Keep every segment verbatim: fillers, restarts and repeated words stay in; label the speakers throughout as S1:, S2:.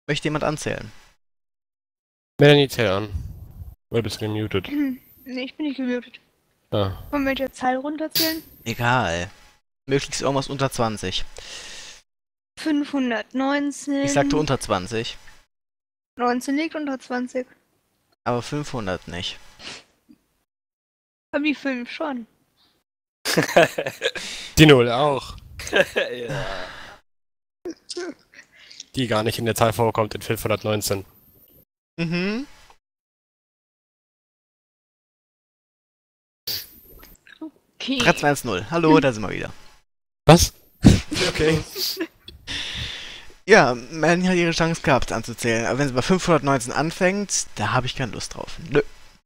S1: Möchte jemand anzählen?
S2: Melanie, zähl an. Oder bist du gemutet?
S3: Nee, ich bin nicht gemutet.
S2: Ah.
S3: Wollen wir welche Zahl runterzählen?
S1: Egal. Möglichst irgendwas unter zwanzig.
S3: fünfhundertneunzehn.
S1: Ich sagte unter zwanzig.
S3: neunzehn liegt unter zwanzig.
S1: Aber fünfhundert nicht.
S3: Aber die fünf schon.
S2: Die Null auch.
S4: Ja.
S2: Die gar nicht in der Zahl vorkommt in fünfhundertneunzehn.
S1: Mhm.
S3: Okay.
S1: drei zwei eins null. Hallo, da sind wir wieder.
S2: Was?
S1: Okay. Ja, Melanie hat ihre Chance gehabt anzuzählen. Aber wenn sie bei fünfhundertneunzehn anfängt, da habe ich keine Lust drauf. Nö.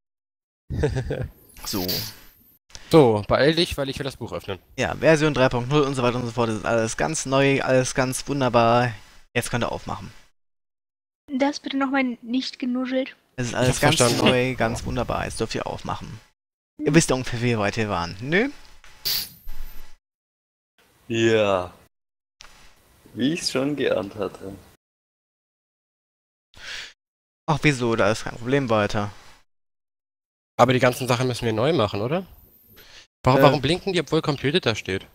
S1: So.
S2: So, beeil dich, weil ich will das Buch öffnen.
S1: Ja, Version drei Punkt null und so weiter und so fort. Das ist alles ganz neu, alles ganz wunderbar. Jetzt könnt ihr aufmachen.
S3: Das bitte nochmal nicht genuschelt.
S1: Es ist alles
S2: hab
S1: ganz
S2: verstanden.
S1: neu, ganz wunderbar. Jetzt dürft ihr aufmachen. Ihr wisst ungefähr, wie weit wir waren. Nö?
S4: Ja. Wie ich es schon geahnt hatte.
S1: Ach, wieso? Da ist kein Problem weiter.
S2: Aber die ganzen Sachen müssen wir neu machen, oder? Warum,
S1: Äh.
S2: warum blinken die, obwohl Completed da steht?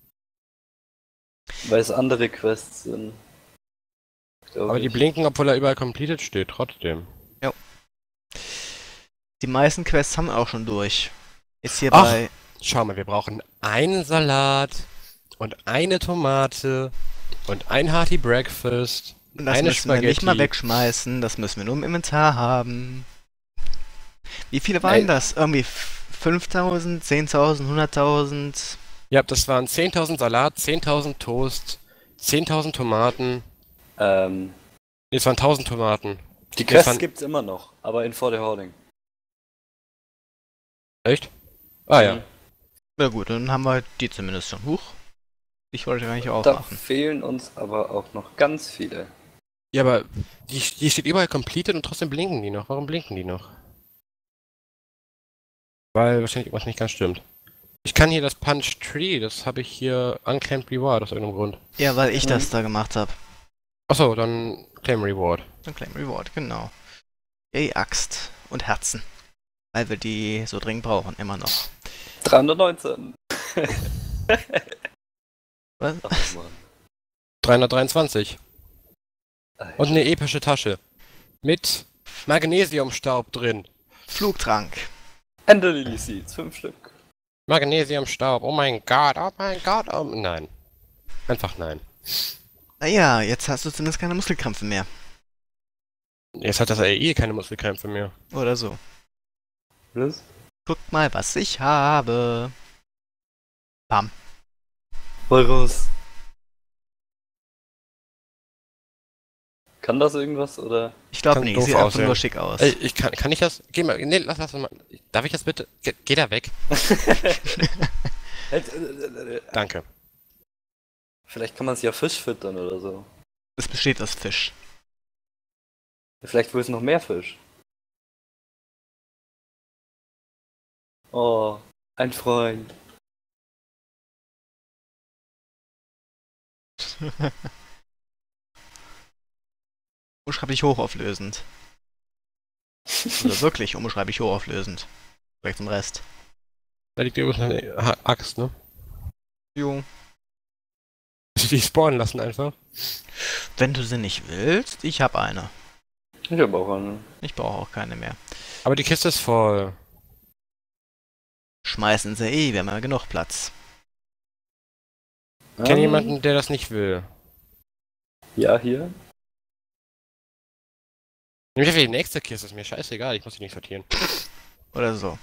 S4: Weil es andere Quests sind. Glaub
S2: Aber die
S4: ich.
S2: blinken, obwohl da überall Completed steht, trotzdem.
S1: Die meisten Quests haben wir auch schon durch. Ist hier
S2: Ach.
S1: bei...
S2: Schau mal, wir brauchen einen Salat und eine Tomate und ein Hearty Breakfast.
S1: Und das
S2: eine
S1: müssen wir nicht mal
S2: Spaghetti.
S1: wegschmeißen. Das müssen wir nur im Inventar haben. Wie viele waren
S4: Nein.
S1: das? Irgendwie fünftausend, zehntausend, hunderttausend?
S2: Ja, das waren zehntausend Salat, zehntausend Toast, zehntausend Tomaten.
S4: Ähm,
S2: Nee, es waren tausend Tomaten.
S4: die
S2: Das
S4: Quests
S2: waren-
S4: gibt's immer noch, aber in For the Hoarding.
S2: Echt? Ah ja.
S4: Mhm.
S1: Na gut, dann haben wir die zumindest schon. Huch. Ich wollte gar nicht
S4: Da
S1: aufmachen.
S4: fehlen uns aber auch noch ganz viele.
S2: Ja, aber die, die steht überall completed und trotzdem blinken die noch. Warum blinken die noch? Weil wahrscheinlich irgendwas nicht ganz stimmt. Ich kann hier das Punch Tree, das habe ich hier Unclaimed Reward aus irgendeinem Grund.
S1: Ja, weil ich
S4: Mhm.
S1: das da gemacht habe.
S2: Achso, dann Claim Reward.
S1: Ein Claim Reward, genau. Ey, Axt und Herzen. Weil wir die so dringend brauchen, immer noch.
S4: dreihundertneunzehn.
S1: Was?
S4: Ach man.
S2: dreihundertdreiundzwanzig.
S4: Alter.
S2: Und eine epische Tasche. Mit Magnesiumstaub drin.
S1: Flugtrank.
S4: Ender Lily Seeds, fünf Stück.
S2: Magnesiumstaub, oh mein Gott, oh mein Gott, oh nein. Einfach nein.
S1: Naja, jetzt hast du zumindest keine Muskelkrämpfe mehr.
S2: Jetzt hat das A I keine Muskelkrämpfe mehr.
S1: Oder so.
S4: Was?
S1: Guck mal, was ich habe. Bam.
S4: Voll raus. Kann das irgendwas oder?
S1: Ich glaube
S2: Kann
S1: nicht,
S2: doof
S1: sieht einfach
S2: aussehen.
S1: nur schick aus.
S2: Ey, ich kann, kann ich das? Geh mal, nee, lass das mal. Darf ich das bitte? Ge geh da weg. Danke.
S4: Vielleicht kann man es ja Fisch füttern oder so.
S1: Es besteht aus Fisch.
S4: Vielleicht will es noch mehr Fisch. Oh, ein Freund.
S1: Umschreibe ich hochauflösend. Oder wirklich umschreibe ich hochauflösend. Vielleicht zum Rest.
S2: Da liegt übrigens eine Ha- Axt, ne?
S1: Jo.
S2: Die spawnen lassen einfach.
S1: Wenn du sie nicht willst, ich habe eine.
S4: Ich hab auch eine.
S1: Ich brauche auch keine mehr.
S2: Aber die Kiste ist voll.
S1: Schmeißen sie eh, wir haben ja genug Platz.
S2: Ich kenne
S4: Ähm,
S2: jemanden, der das nicht will.
S4: Ja, hier.
S2: Nimm einfach die nächste Kiste, ist mir scheißegal, ich muss die nicht sortieren.
S1: Oder so.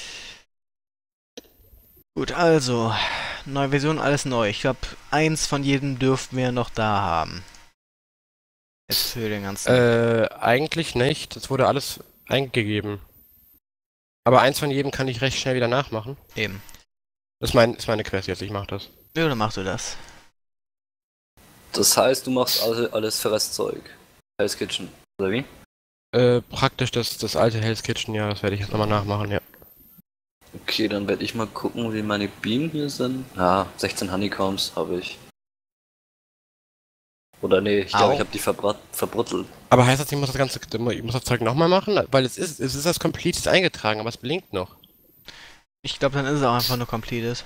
S1: Gut, also. Neue Version, alles neu. Ich glaube, eins von jedem dürften wir noch da haben. Jetzt für den ganzen...
S2: Äh, eigentlich nicht. Das wurde alles eingegeben. Aber eins von jedem kann ich recht schnell wieder nachmachen.
S1: Eben.
S2: Das ist, mein, ist meine Quest jetzt, ich mach das.
S1: Ja, dann machst du das.
S4: Das heißt, du machst alle, alles Fresszeug. Hell's Kitchen, oder wie?
S2: Äh, praktisch das, das alte Hell's Kitchen, ja, das werde ich jetzt nochmal nachmachen, ja.
S4: Okay, dann werde ich mal gucken, wie meine Bienen hier sind. Ja, sechzehn Honeycombs habe ich. Oder nee, ich glaube,
S1: Au.
S4: ich habe die verbrat verbruttelt.
S2: Aber heißt das, ich muss das ganze, ich muss das Zeug nochmal machen? Weil es ist, es ist das Completed eingetragen, aber es blinkt noch.
S1: Ich glaube, dann ist es auch einfach nur completed.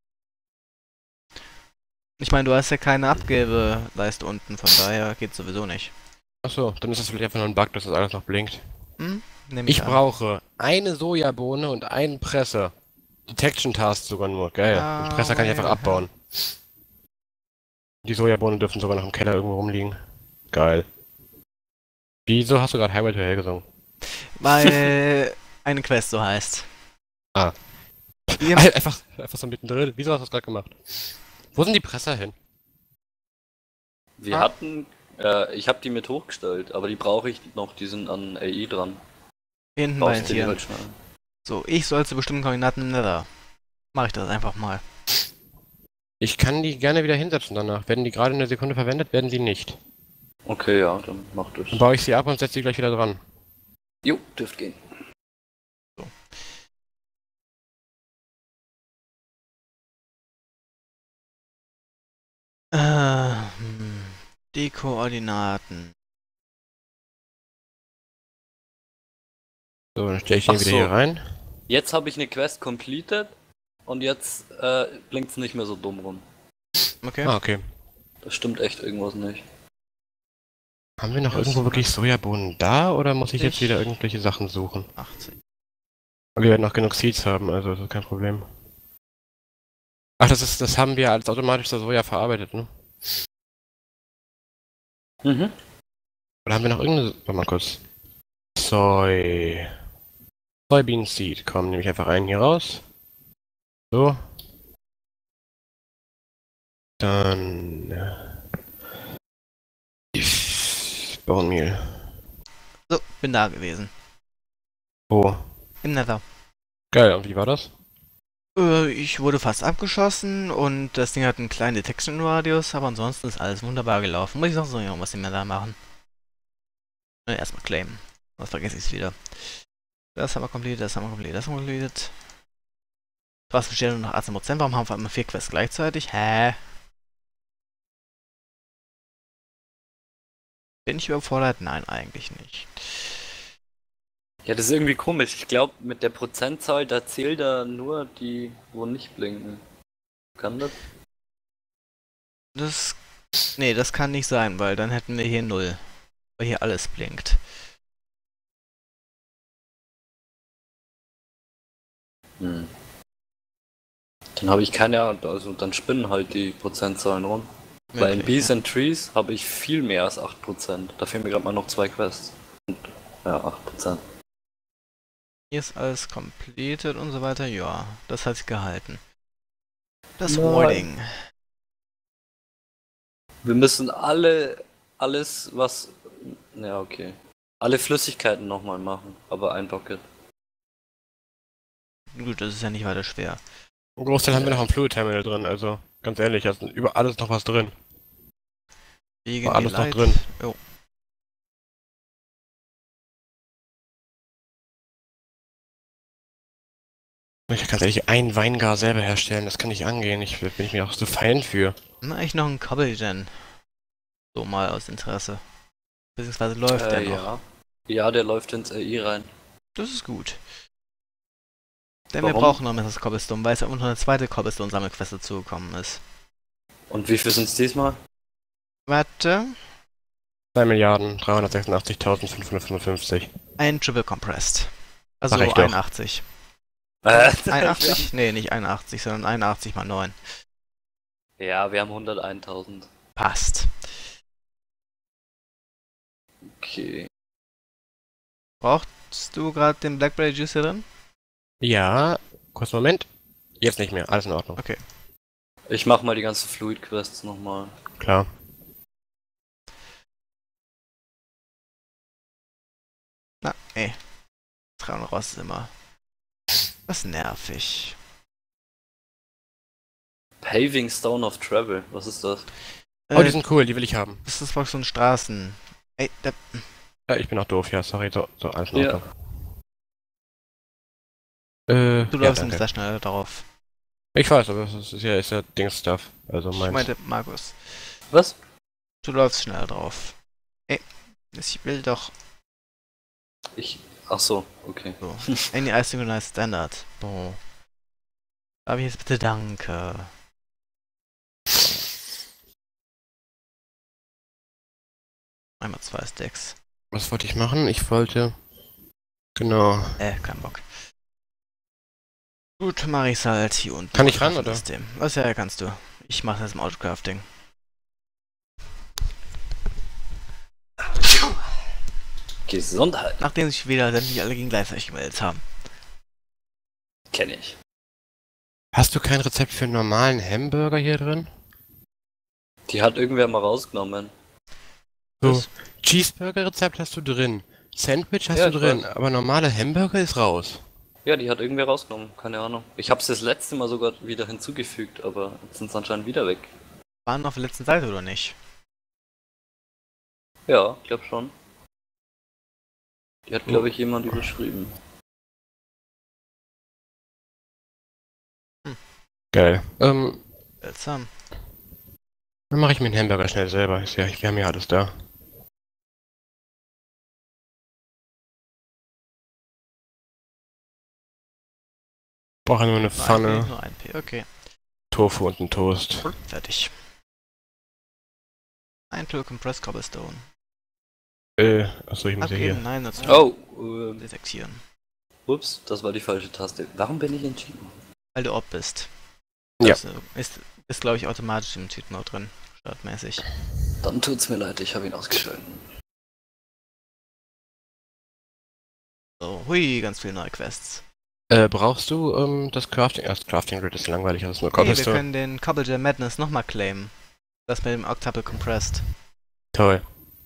S1: Ich meine, du hast ja keine Abgabeleiste unten, von daher geht's sowieso nicht.
S2: Achso, dann ist das vielleicht einfach nur ein Bug, dass das alles noch blinkt.
S1: Hm? Nehm ich
S2: Ich
S1: an.
S2: brauche eine Sojabohne und einen Presser. Detection Task sogar nur, geil.
S1: Ah,
S2: Den Presser kann ich einfach
S1: ja.
S2: abbauen. Die Sojabohnen dürfen sogar noch im Keller irgendwo rumliegen. Geil. Wieso hast du gerade Highway to Hell gesungen?
S1: Weil eine Quest so heißt.
S2: Ah.
S1: Wir-
S2: Einfach, einfach so mittendrin. Wieso hast du das gerade gemacht? Wo sind die Presser hin?
S4: Wir
S1: Ah.
S4: hatten, äh, ich habe die mit hochgestellt, aber die brauche ich noch, die sind an A I dran.
S1: Hinten bei den
S4: Baust du die
S1: Tieren.
S4: halt schnell.
S1: So, ich soll zu bestimmten Koordinaten im Nether. Mach ich das einfach mal.
S2: Ich kann die gerne wieder hinsetzen danach. Werden die gerade eine Sekunde verwendet, werden sie nicht.
S4: Okay, ja, dann mach das.
S2: Dann baue ich sie ab und setze sie gleich wieder dran.
S4: Jo, dürft gehen.
S1: Äh, hm. Die Koordinaten.
S2: So, dann stelle ich den
S4: Ach
S2: wieder
S4: so.
S2: hier rein.
S4: Jetzt habe ich eine Quest completed und jetzt äh, blinkt es nicht mehr so dumm rum.
S1: Okay.
S2: Ah, okay.
S4: Das stimmt echt irgendwas nicht.
S2: Haben wir noch
S1: Das-
S2: irgendwo wirklich Sojabohnen da oder muss ich jetzt
S1: Ich-
S2: wieder irgendwelche Sachen suchen?
S1: achtzig.
S2: Und wir werden noch genug Seeds haben, also das ist kein Problem. Ach, das ist, das haben wir als automatisch das Soja verarbeitet, ne?
S4: Mhm.
S2: Oder haben wir noch irgendeine... Warte mal kurz. Soy... Soybean Seed. Komm, nehme ich einfach einen hier raus. So. Dann... Bone Meal.
S1: So, bin da gewesen.
S2: Oh.
S1: Im Nether.
S2: Geil, und wie war das?
S1: Äh, ich wurde fast abgeschossen und das Ding hat einen kleinen Detection-Radius, aber ansonsten ist alles wunderbar gelaufen. Muss ich noch so irgendwas im Nether machen? Äh, erstmal claimen. Sonst vergesse ich es wieder. Das haben wir completed, das haben wir completed, das haben wir completed. Was besteht nur noch achtzehn Prozent? Warum haben wir immer vier Quests gleichzeitig? Hä? Bin ich überfordert? Nein, eigentlich nicht.
S4: Ja, das ist irgendwie komisch. Ich glaube, mit der Prozentzahl, da zählt er nur die, wo nicht blinken. Kann das?
S1: Das. Nee, das kann nicht sein, weil dann hätten wir hier null. Weil hier alles blinkt.
S4: Hm. Dann habe ich keine Ahnung, also dann spinnen halt die Prozentzahlen rum. Weil in
S1: Möglich,
S4: Bees and Trees habe ich viel mehr als acht Prozent. Da fehlen mir gerade mal noch zwei Quests. Und, ja, acht Prozent.
S1: Hier ist alles completed und so weiter. Ja, das hat sich gehalten. Das
S4: Nein.
S1: Warding.
S4: Wir müssen alle, alles was, ja okay. Alle Flüssigkeiten nochmal machen, aber ein Bucket.
S1: Gut, das ist ja nicht weiter schwer.
S2: Ein Großteil haben wir noch am Fluid Terminal drin, also ganz ehrlich, da ist über alles noch was drin.
S1: Wegen
S2: War alles noch
S1: Light.
S2: drin.
S1: Jo.
S2: Ich kann ganz ehrlich ein Weingar selber herstellen, das kann nicht angehen. Ich bin ich mir auch so fein für.
S1: Na, ich noch ein Cobblegen. So mal aus Interesse. Beziehungsweise läuft der
S4: Äh,
S1: noch.
S4: ja. Ja, der läuft ins A I rein.
S1: Das ist gut. Denn wir
S4: Warum?
S1: brauchen noch mehr das Cobblestone, weil es ja noch eine zweite Cobblestone-Sammelquest dazugekommen ist.
S4: Und wie viel sind es diesmal?
S1: Warte.
S2: zwei Milliarden dreihundertsechsundachtzigtausendfünfhundertfünfundfünfzig.
S1: Ein Triple Compressed. Also
S2: Ach, reicht doch.
S1: einundachtzig.
S4: Äh,
S1: einundachtzig? Nee, nicht einundachtzig, sondern einundachtzig mal neun.
S4: Ja, wir haben hunderteintausend.
S1: Passt.
S4: Okay.
S1: Brauchst du gerade den Blackberry Juice hier drin?
S2: Ja, kurz Moment. Jetzt nicht mehr, alles in Ordnung.
S1: Okay.
S4: Ich mach mal die ganzen Fluid Quests nochmal.
S2: Klar.
S1: Na, ey. Trauen raus ist immer. Das ist nervig.
S4: Paving Stone of Travel, was ist das?
S2: Oh, die
S1: Äh,
S2: sind cool, die will ich haben.
S1: das ist wohl so ein Straßen. Ey, da,
S2: Ja, ich bin auch doof, ja, sorry, so, so alles in
S4: Ja.
S2: Ordnung. Äh,
S1: du
S2: ja,
S1: läufst ein
S2: danke.
S1: bisschen schneller drauf.
S2: Ich weiß, aber das ist ja, ist ja Dings-Stuff. Also
S1: Ich
S2: meins.
S1: meinte Markus.
S4: Was?
S1: Du läufst schneller drauf. Ey, ich will doch
S4: Ich. Ach so, okay.
S1: so. Any Asynchronized Standard. Boah. Darf ich jetzt bitte danke. Einmal zwei Stacks.
S2: Was wollte ich machen? Ich wollte... Genau.
S1: Äh, kein Bock. Gut, mach ich's halt hier unten.
S2: Kann ich ran, oder?
S1: System. Was ja, kannst du. Ich mach das im Autocrafting.
S4: Gesundheit.
S1: Nachdem sich wieder sämtlich alle gegen gleichzeitig gemeldet haben.
S4: Kenne ich.
S2: Hast du kein Rezept für einen normalen Hamburger hier drin?
S4: Die hat irgendwer mal rausgenommen.
S2: So,
S1: Was?
S2: Cheeseburger-Rezept hast du drin. Sandwich hast
S4: Ja,
S2: du
S4: ich
S2: drin,
S4: weiß.
S2: aber normale Hamburger ist raus.
S4: Ja, die hat irgendwer rausgenommen. Keine Ahnung. Ich hab's das letzte Mal sogar wieder hinzugefügt, aber jetzt sind sie anscheinend wieder weg.
S1: Waren auf der letzten Seite oder nicht?
S4: Ja, ich glaub schon. Die hat, glaube ich, jemand überschrieben.
S2: Geil. Ähm,
S1: Seltsam.
S2: dann mache ich mir den Hamburger schnell selber. Ist ja, wir haben ja alles da. Brauche nur eine
S1: Nur ein P,
S2: Pfanne,
S1: nur ein P, okay.
S2: Tofu und einen Toast.
S1: Fertig. Ein Tool Compressed Cobblestone.
S2: Äh, achso, ich muss ja
S1: Abgeben,
S2: hier.
S1: nein, dazu
S4: Oh, ähm,
S1: detektieren.
S4: ups, das war die falsche Taste. Warum bin ich in Cheat?
S1: Weil du Op bist.
S2: Ja.
S1: Das äh, ist, ist glaube ich, automatisch im Cheat Mode drin. Startmäßig.
S4: Dann tut's mir leid, ich habe ihn ausgeschalten.
S1: So, hui, ganz viele neue Quests.
S2: Äh, brauchst du ähm, das Crafting? Erst Crafting Grid ist langweilig, das ist nur
S1: Okay, wir
S2: Cobblestone.
S1: können den Cobblejam Madness nochmal claimen. Das mit dem Octuple Compressed.
S2: Toll.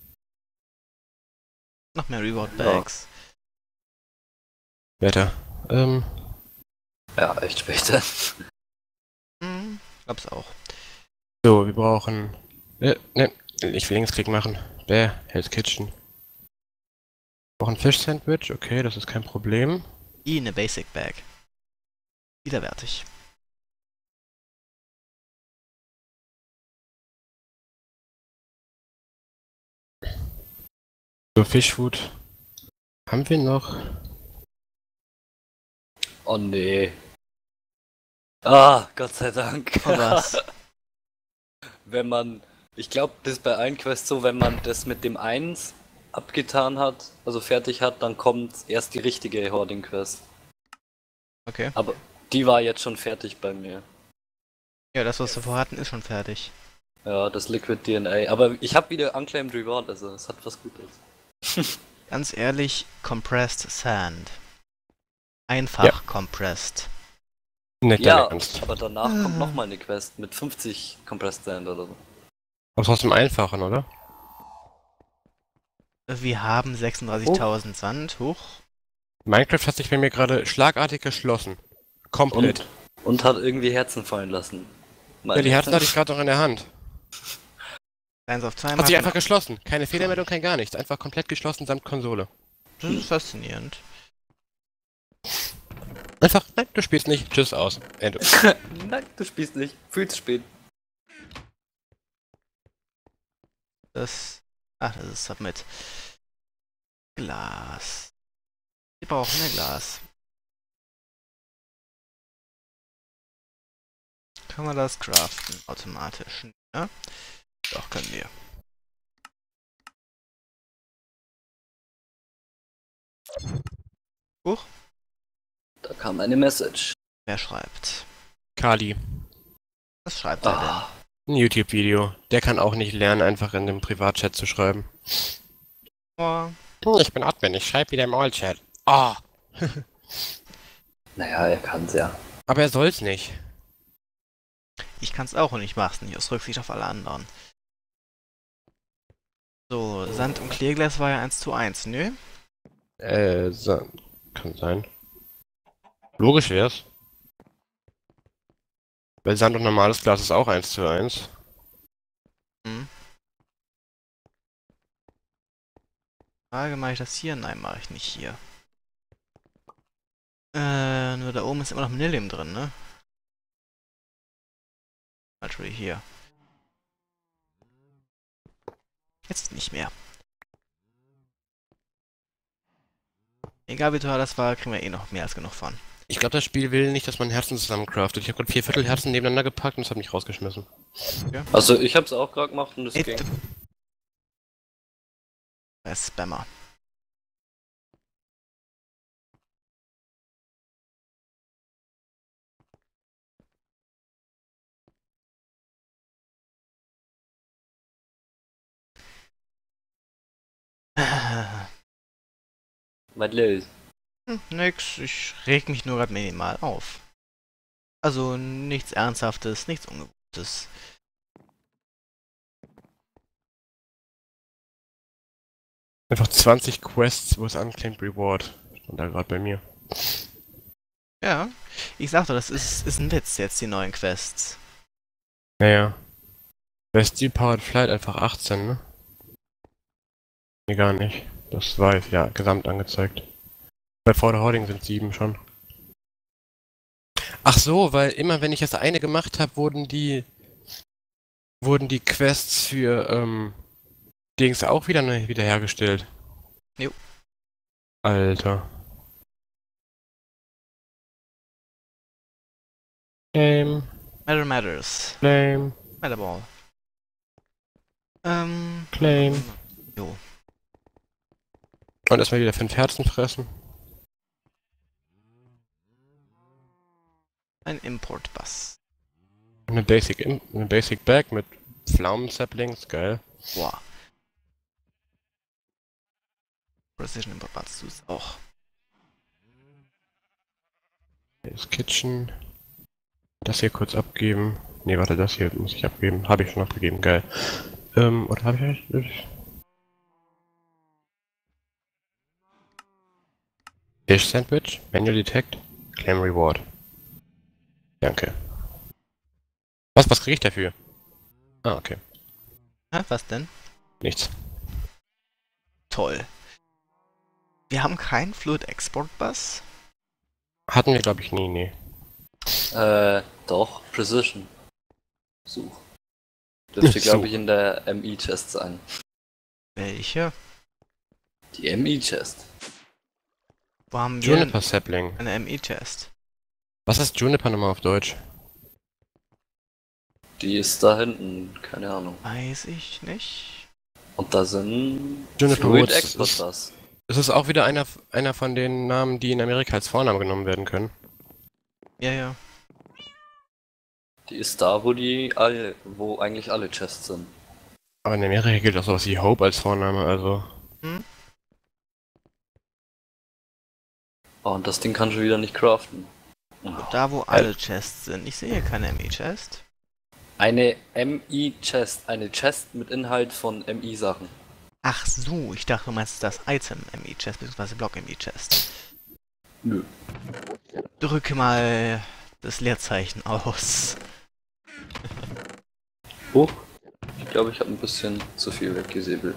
S1: Noch mehr Reward
S4: Ja.
S1: Bags.
S2: Wetter. Ähm,
S4: Ja, echt später.
S1: Hm, glaub's auch.
S2: so, wir brauchen... Äh, ne, ich will Linksklick machen. Bäh, Hell's Kitchen. Wir brauchen Fisch-Sandwich, okay, das ist kein Problem.
S1: I, eine Basic Bag. Widerwärtig.
S2: So, Fischfood. Haben wir noch?
S4: Oh nee. Ah, Gott sei Dank.
S1: Und was?
S4: Wenn man, ich glaube, das ist bei allen Quests so, wenn man das mit dem eins abgetan hat, also fertig hat, dann kommt erst die richtige Hoarding-Quest.
S1: Okay.
S4: Aber die war jetzt schon fertig bei mir.
S1: Ja, das, was wir vorher hatten, ist schon fertig.
S4: Ja, das Liquid D N A. Aber ich habe wieder Unclaimed Reward, also es hat was Gutes.
S1: Ganz ehrlich, Compressed Sand. Einfach
S2: Ja.
S1: compressed.
S2: Nicht
S4: Ja,
S2: dein Ernst.
S4: aber danach kommt nochmal eine Quest mit fünfzig Compressed Sand oder so.
S2: Aber trotzdem einfachen, oder?
S1: Wir haben sechsunddreißigtausend Sand. Hoch.
S2: Minecraft hat sich bei mir gerade schlagartig geschlossen. Komplett.
S4: Und, und hat irgendwie Herzen fallen lassen.
S2: Ja, die Herzen hatte ich gerade noch in der Hand.
S1: Eins auf zwei
S2: Hat sich
S1: Mal.
S2: einfach geschlossen. Keine Fehlermeldung, kein gar nichts. Einfach komplett geschlossen samt Konsole.
S1: Das ist faszinierend.
S2: Einfach, nein, du spielst nicht. Tschüss, aus. Ende.
S4: Nein, du spielst nicht. Viel zu spät.
S1: Das. Ach, das ist Submit. Glas. Wir brauchen mehr Glas. Können wir das craften automatisch? Ja? Doch, können wir. Huch,
S4: Da kam eine Message.
S1: wer schreibt?
S2: Kali.
S1: Was schreibt er denn?
S4: Ah,
S2: Ein YouTube-Video. Der kann auch nicht lernen, einfach in dem Privatchat zu schreiben.
S1: Oh,
S2: Ich bin Admin, ich schreibe wieder im All-Chat. Ah.
S4: naja, er kann's ja.
S2: Aber er soll's nicht.
S1: ich kann's auch und ich mach's nicht, aus Rücksicht auf alle anderen. So, Sand und Klärglas war ja eins zu eins, nö?
S2: Äh, so, kann sein. Logisch wär's. Weil Sand und normales Glas ist auch eins zu eins.
S1: Hm. Frage, mache ich das hier? Nein, mache ich nicht hier. Äh, nur da oben ist immer noch Millennium drin, ne? Natürlich hier. Jetzt nicht mehr. Egal wie teuer das war, kriegen wir eh noch mehr als genug von.
S2: Ich glaube, das Spiel will nicht, dass man Herzen zusammencraftet. Ich habe gerade vier Viertel Herzen nebeneinander gepackt und es hat mich rausgeschmissen.
S4: Also ich hab's auch gerade gemacht und es
S1: Ey,
S4: ging.
S1: du- Der Spammer.
S4: Was los?
S1: Hm, nix, ich reg mich nur gerade minimal auf. Also nichts Ernsthaftes, nichts Ungewohntes.
S2: Einfach zwanzig Quests, wo es Unclaimed Reward. Stand da gerade bei mir.
S1: Ja, ich sag doch, das ist, ist ein Witz jetzt, die neuen Quests.
S2: Naja. Bei Steel Powered Flight einfach achtzehn, ne? Nee, gar nicht. Das war jetzt, ja, gesamt angezeigt. Bei For the Hoarding sind sieben schon. Ach so, weil immer wenn ich das eine gemacht habe, wurden die wurden die Quests für ähm Dings auch wieder ne, wiederhergestellt.
S1: Jo.
S2: Alter. Claim,
S1: Matter Matters.
S2: claim,
S1: Matterball. Ähm.
S2: claim.
S1: Jo.
S2: Und erstmal wieder fünf Herzen fressen.
S1: Ein Import-Bus.
S2: Eine Basic, Im- eine Basic Bag mit Pflaumen-Saplings, geil.
S1: Boah. Precision Import-Bus tust auch.
S2: Das Kitchen. Das hier kurz abgeben. Ne, warte, das hier muss ich abgeben. Habe ich schon abgegeben, geil. Ähm, oder habe ich eigentlich? Fish Sandwich, Manual Detect, Claim Reward. Danke. Was, was kriege ich dafür? Ah, okay.
S1: Hä, was denn?
S2: Nichts.
S1: Toll. Wir haben keinen Fluid Export Bus.
S2: Hatten wir, glaube ich, nie, nee.
S4: Äh, doch, Precision. Such. Dürfte,
S2: So.
S4: glaube ich, in der M I-Chest sein.
S1: Welche?
S4: Die M I-Chest.
S1: Wo haben wir
S2: Juniper Sapling.
S1: eine M E-Chest?
S2: Was ist Juniper nochmal auf Deutsch?
S4: Die ist da hinten, keine Ahnung.
S1: Weiß ich nicht.
S4: Und da sind
S2: Juniper
S4: Fluid
S2: Woods
S4: Export
S2: ist-
S4: Bus.
S2: Es ist auch wieder einer, einer von den Namen, die in Amerika als Vorname genommen werden können.
S1: Ja, ja.
S4: Die ist da, wo die alle, wo eigentlich alle Chests sind.
S2: Aber in Amerika gilt auch sowas wie Hope als Vorname, also.
S4: Oh, und das Ding kann schon wieder nicht craften. Oh.
S1: Da, wo alle Chests sind. Ich sehe keine M E-Chest.
S4: Eine M I-Chest, eine Chest mit Inhalt von M I-Sachen.
S1: Ach so, ich dachte, du meinst das Item M E-Chest, beziehungsweise Block M E-Chest.
S4: Nö.
S1: Drücke mal das Leerzeichen aus.
S4: Oh, ich glaube, ich habe ein bisschen zu viel weggesäbelt.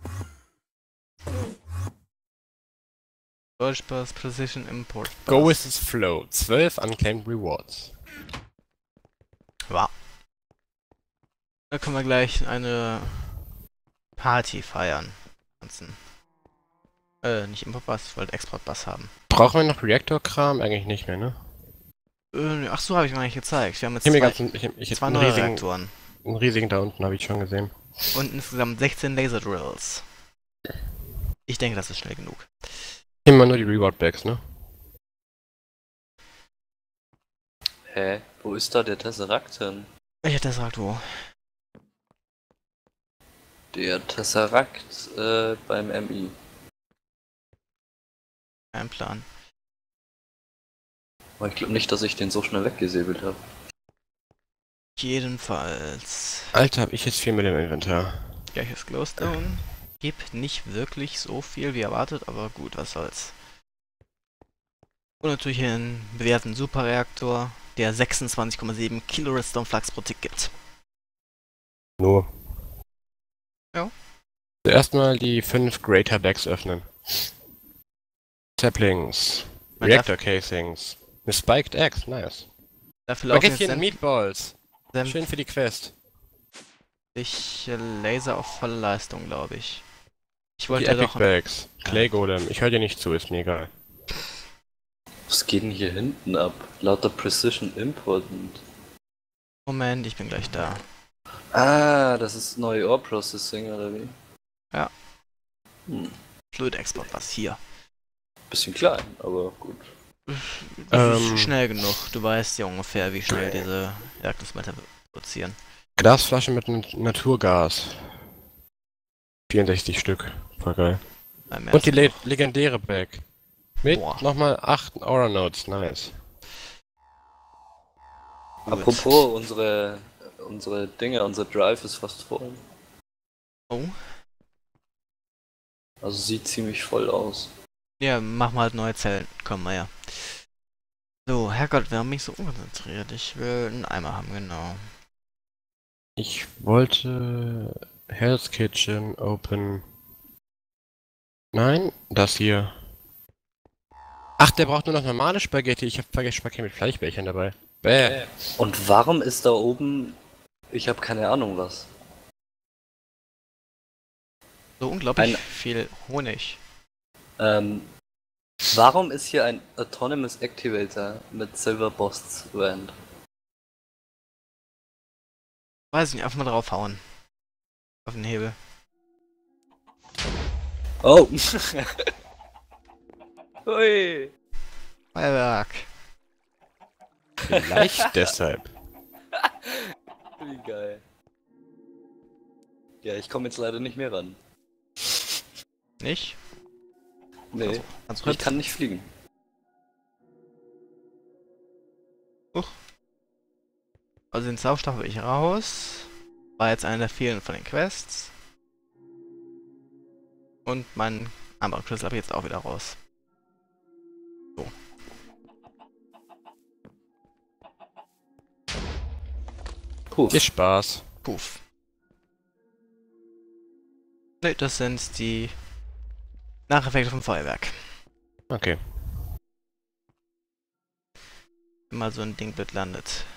S1: Deutsch Bus Precision Import Bus.
S2: Go with its flow. zwölf Unclaimed Rewards.
S1: Wow. Da können wir gleich eine Party feiern. Ganzen. Äh, nicht Import Bus, ich wollte Export Bus haben.
S2: Brauchen wir noch Reactor-Kram? Eigentlich nicht mehr, ne?
S1: Äh, ach so, habe ich mir eigentlich gezeigt. Wir haben jetzt
S2: Ich habe mir
S1: zwei,
S2: ganzen, ich, ich
S1: zwei
S2: einen
S1: neue
S2: riesigen,
S1: Reaktoren.
S2: einen riesigen da unten habe ich schon gesehen.
S1: Und insgesamt sechzehn Laser Drills. Ich denke, das ist schnell genug.
S2: Immer nur die Reward-Bags, ne?
S4: Hä? Wo ist da der Tesseract hin?
S1: Ich hätte gesagt, wo?
S4: Der Tesseract äh, beim M I.
S1: Kein Plan.
S4: Aber ich glaube nicht, dass ich den so schnell weggesäbelt habe.
S1: Jedenfalls.
S2: Alter, hab ich jetzt viel mit dem Inventar.
S1: Gleiches Glowstone. Gibt nicht wirklich so viel wie erwartet, aber gut, was soll's. Und natürlich einen bewährten Superreaktor, der sechsundzwanzig Komma sieben Kilo Redstone Flux pro Tick gibt.
S2: Nur.
S1: Ja.
S2: Zuerst mal die fünf Greater Bags öffnen. Saplings.
S1: Man
S2: Reactor Casings. Eine Spiked Axe, nice.
S1: Dafür laufen jetzt
S2: Baguettchen
S1: sämt
S2: Meatballs.
S1: sämt
S2: Schön für die Quest.
S1: Ich äh, Laser auf volle Leistung, glaube ich. Ich
S2: Die
S1: wollte
S2: Epic
S1: doch...
S2: Bags. Clay Golem. Ich höre dir nicht zu, ist mir egal.
S4: Was geht denn hier hinten ab? Lauter Precision Important.
S1: Moment, ich bin gleich da.
S4: Ah, das ist neue Ore Processing oder wie?
S1: Ja.
S4: Hm.
S1: Fluid Export, was hier?
S4: Bisschen klein, aber gut.
S1: Das
S2: Ähm.
S1: ist schnell genug. Du weißt ja ungefähr, wie schnell diese Jagdungsmeter produzieren.
S2: Glasflasche mit Nat- Naturgas. vierundsechzig Stück. Voll geil.
S1: Beim
S2: Und die
S1: ersten
S2: le
S1: noch.
S2: legendäre Bag. Mit
S1: Boah.
S2: nochmal acht Aura Notes. Nice.
S1: Gut.
S4: Apropos, unsere, unsere Dinge, unser Drive ist fast voll.
S1: Oh.
S4: Also sieht ziemlich voll aus.
S1: Ja, machen wir halt neue Zellen. Komm mal her. So, Herrgott, wir haben mich so unkonzentriert. Ich will einen Eimer haben, genau.
S2: Ich wollte Hell's Kitchen open. Nein, das hier. Ach, der braucht nur noch normale Spaghetti. Ich habe vergessen Spaghetti mit Fleischbällchen dabei. Bäh.
S4: Und warum ist da oben... Ich habe keine Ahnung was.
S1: So unglaublich
S4: Ein-
S1: viel Honig.
S4: Ähm, warum ist hier ein Autonomous Activator mit Silver Boss Rand?
S1: Weiß nicht, einfach mal draufhauen. Auf den Hebel.
S4: Oh! Hui!
S1: Feuerwerk.
S2: Vielleicht deshalb.
S4: Wie geil. Ja, ich komme jetzt leider nicht mehr ran.
S1: Nicht?
S4: Nee,
S1: Also, ganz
S4: ich
S1: kurz.
S4: kann nicht fliegen.
S1: Also den Zauberstab habe ich raus. War jetzt einer der vielen von den Quests. Und mein anderer Schlüssel habe ich jetzt auch wieder raus. So.
S4: Puh.
S2: Viel Spaß.
S1: Puff. Ne, das sind die Nacheffekte vom Feuerwerk.
S2: Okay.
S1: Wenn mal so ein Ding blöd landet.